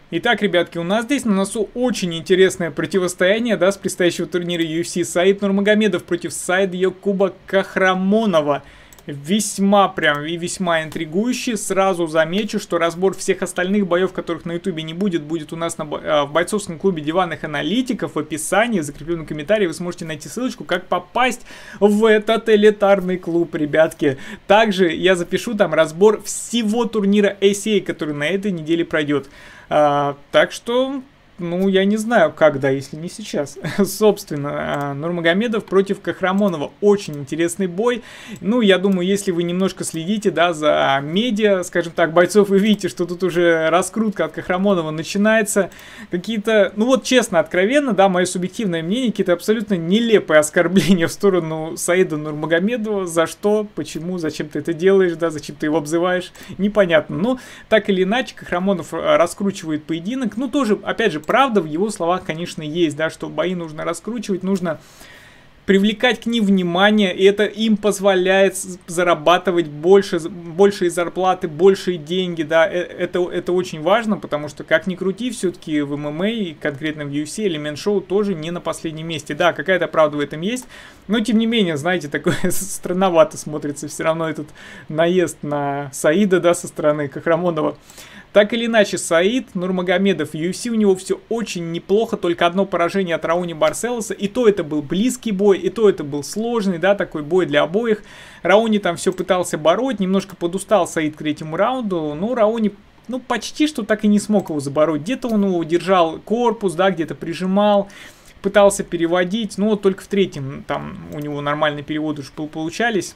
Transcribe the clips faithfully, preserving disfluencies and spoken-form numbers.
Итак, ребятки, у нас здесь на носу очень интересное противостояние, да, с предстоящего турнира ю эф си. Саид Нурмагомедов против Саидбекуба Кахрамонова. Весьма прям и весьма интригующий. Сразу замечу, что разбор всех остальных боев, которых на ютубе не будет, будет у нас на, в бойцовском клубе диванных аналитиков. В описании, в закрепленном комментарии вы сможете найти ссылочку, как попасть в этот элитарный клуб, ребятки. Также я запишу там разбор всего турнира эй си эй, который на этой неделе пройдет. А, так что, ну, я не знаю, когда, если не сейчас. Собственно, Нурмагомедов против Кахрамонова. Очень интересный бой. Ну, я думаю, если вы немножко следите, да, за медиа, скажем так, бойцов, вы видите, что тут уже раскрутка от Кахрамонова начинается. Какие-то, ну вот честно, откровенно, да, мое субъективное мнение, какие-то абсолютно нелепые оскорбления в сторону Саида Нурмагомедова. За что, почему, зачем ты это делаешь, да, зачем ты его обзываешь, непонятно. Но, так или иначе, Кахрамонов раскручивает поединок. Ну, тоже, опять же, правда в его словах, конечно, есть, да, что бои нужно раскручивать, нужно привлекать к ним внимание, и это им позволяет зарабатывать больше, большие зарплаты, большие деньги, да, это, это очень важно, потому что, как ни крути, все-таки в эм эм а, конкретно в ю эф си, элемент шоу тоже не на последнем месте, да, какая-то правда в этом есть, но, тем не менее, знаете, такое странновато смотрится все равно этот наезд на Саида, да, со стороны Кахрамонова. Так или иначе, Саид Нурмагомедов, в ю эф си у него все очень неплохо, только одно поражение от Рауни Барселоса, и то это был близкий бой, и то это был сложный, да, такой бой для обоих. Рауни там все пытался бороть, немножко подустал Саид к третьему раунду, но Рауни, ну, почти что так и не смог его забороть. Где-то он его держал корпус, да, где-то прижимал, пытался переводить, но вот только в третьем там у него нормальные переводы уж получались.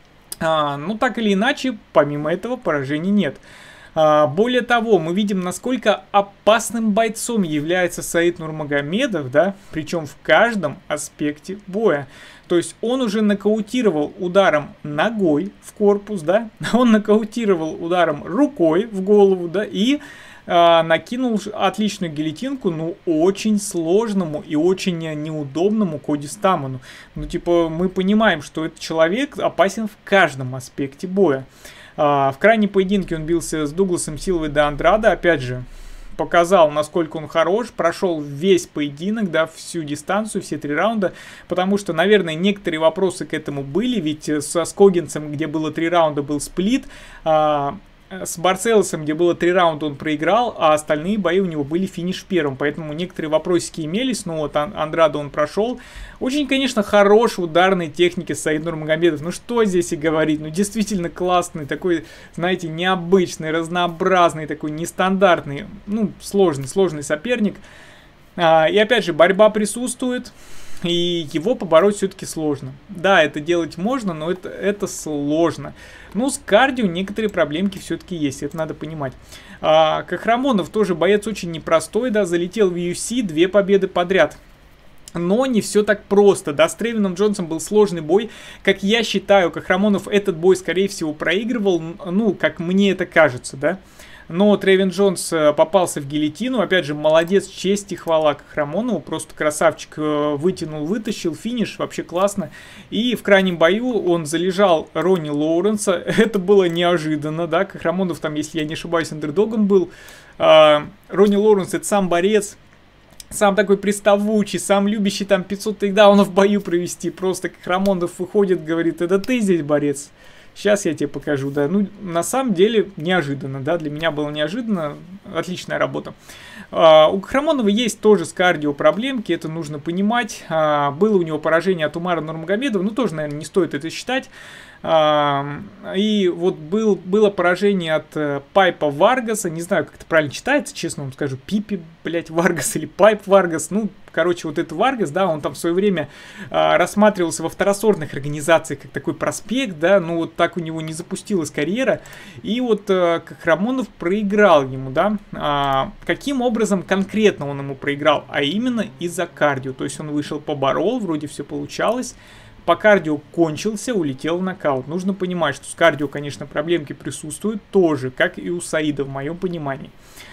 А, ну, так или иначе, помимо этого поражений нет. Более того, мы видим, насколько опасным бойцом является Саид Нурмагомедов, да, причем в каждом аспекте боя. То есть он уже нокаутировал ударом ногой в корпус, да, он нокаутировал ударом рукой в голову, да, и э, накинул отличную гильотинку, ну, очень сложному и очень неудобному Коди Стаману. Ну, типа, мы понимаем, что этот человек опасен в каждом аспекте боя. В крайнем поединке он бился с Дугласом Силвой де Андрада, опять же, показал, насколько он хорош, прошел весь поединок, да, всю дистанцию, все три раунда, потому что, наверное, некоторые вопросы к этому были, ведь со Скогинсом, где было три раунда, был сплит, с Барселосом, где было три раунда, он проиграл, а остальные бои у него были финиш в первом, поэтому некоторые вопросики имелись, но вот Андрада он прошел. Очень, конечно, хорош в ударной технике Саид Нурмагомедов, ну что здесь и говорить, ну действительно классный, такой, знаете, необычный, разнообразный, такой нестандартный, ну сложный, сложный соперник. И опять же, борьба присутствует. И его побороть все-таки сложно. Да, это делать можно, но это, это сложно. Ну, с кардио некоторые проблемки все-таки есть, это надо понимать. А, Кахрамонов тоже боец очень непростой, да, залетел в ю эф си, две победы подряд. Но не все так просто, да, с Тревином Джонсом был сложный бой. Как я считаю, Кахрамонов этот бой, скорее всего, проигрывал, ну, как мне это кажется, да. Но Тревин Джонс попался в гильотину. Опять же, молодец, честь и хвала Кахрамонову. Просто красавчик, вытянул, вытащил, финиш, вообще классно. И в крайнем бою он залежал Ронни Лоуренса. Это было неожиданно, да. Кахрамонов там, если я не ошибаюсь, андердогом был. Ронни Лоуренс — это сам борец. Сам такой приставучий, сам любящий там пятьсот тейкдаунов в бою провести. Просто Кахрамонов выходит, говорит: это ты здесь борец? Сейчас я тебе покажу, да. Ну, на самом деле, неожиданно, да. Для меня было неожиданно. Отличная работа. А, у Кахрамонова есть тоже с кардио проблемки, это нужно понимать. А, было у него поражение от Умара Нурмагомедова, ну, тоже, наверное, не стоит это считать. А, и вот был, было поражение от uh, Пайпа Варгаса, не знаю, как это правильно читается, честно вам скажу, Пипи, блять, Варгас или Пайп Варгас, ну, короче, вот этот Варгас, да, он там в свое время uh, рассматривался во второсортных организациях как такой проспект, да, ну, вот так у него не запустилась карьера, и вот uh, Кахрамонов проиграл ему, да, uh, каким образом конкретно он ему проиграл, а именно из-за кардио, то есть он вышел, поборол, вроде все получалось. По кардио кончился, улетел в нокаут. Нужно понимать, что с кардио, конечно, проблемки присутствуют тоже, как и у Саида, в моем понимании.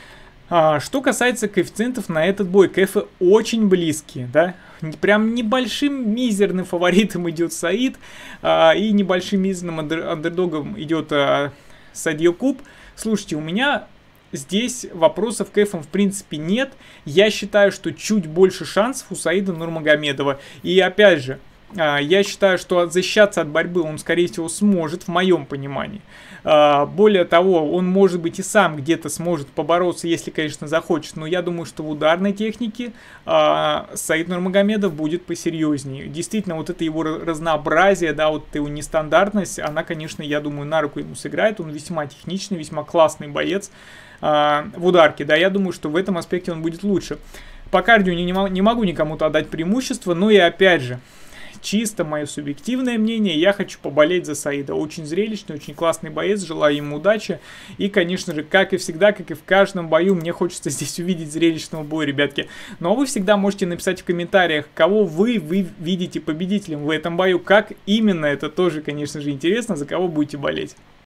А, что касается коэффициентов на этот бой, КФ очень близкие, да. Прям небольшим мизерным фаворитом идет Саид, а, и небольшим мизерным андер, андердогом идет а, Саидбекуб. Слушайте, у меня здесь вопросов к эфам в принципе нет. Я считаю, что чуть больше шансов у Саида Нурмагомедова. И опять же, я считаю, что защищаться от борьбы он, скорее всего, сможет, в моем понимании. Более того, он, может быть, и сам где-то сможет побороться, если, конечно, захочет. Но я думаю, что в ударной технике Саид Нурмагомедов будет посерьезнее. Действительно, вот это его разнообразие, да, вот его нестандартность, она, конечно, я думаю, на руку ему сыграет. Он весьма техничный, весьма классный боец в ударке. Да, я думаю, что в этом аспекте он будет лучше. По кардио не, не могу никому-то отдать преимущество, но и опять же, чисто мое субъективное мнение, я хочу поболеть за Саида. Очень зрелищный, очень классный боец, желаю ему удачи. И, конечно же, как и всегда, как и в каждом бою, мне хочется здесь увидеть зрелищного боя, ребятки. Ну а вы всегда можете написать в комментариях, кого вы, вы видите победителем в этом бою, как именно, это тоже, конечно же, интересно, за кого будете болеть.